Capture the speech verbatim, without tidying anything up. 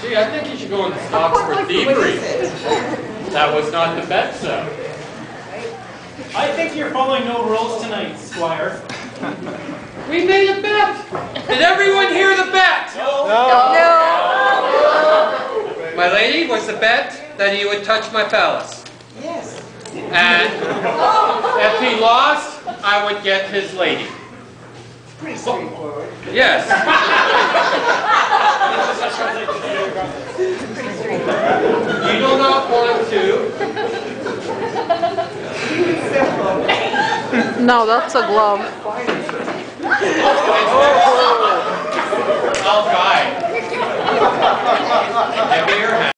Gee, I think you should go in the stocks for thievery. That was not the bet, sir. I think you're following no rules tonight, Squire. We made a bet. Did everyone hear the bet? No. No. My lady, was the bet that he would touch my phallus. Yes. And if he lost, I would get his lady. Pretty straightforward. Yes. You do not want to. No, that's a glove. I'll try. Give me your hand.